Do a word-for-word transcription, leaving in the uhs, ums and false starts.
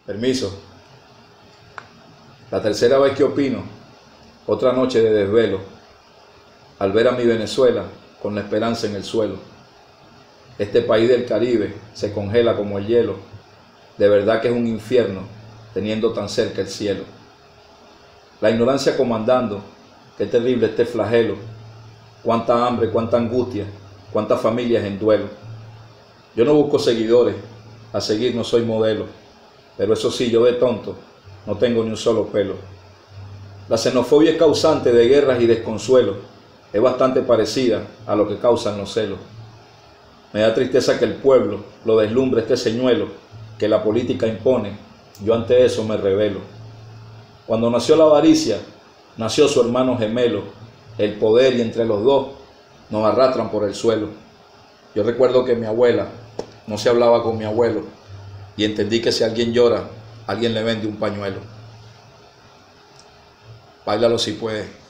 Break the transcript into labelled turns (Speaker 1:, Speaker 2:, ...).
Speaker 1: Permiso. La tercera vez que opino, otra noche de desvelo, al ver a mi Venezuela con la esperanza en el suelo. Este país del Caribe se congela como el hielo, de verdad que es un infierno teniendo tan cerca el cielo. La ignorancia comandando, qué terrible este flagelo, cuánta hambre, cuánta angustia, cuántas familias en duelo. Yo no busco seguidores, a seguir no soy modelo, pero eso sí, yo de tonto no tengo ni un solo pelo. La xenofobia es causante de guerras y desconsuelo, es bastante parecida a lo que causan los celos. Me da tristeza que el pueblo lo deslumbre este señuelo que la política impone, yo ante eso me rebelo. Cuando nació la avaricia, nació su hermano gemelo, el poder y entre los dos nos arrastran por el suelo. Yo recuerdo que mi abuela no se hablaba con mi abuelo y entendí que si alguien llora, alguien le vende un pañuelo. Báilalo si puedes.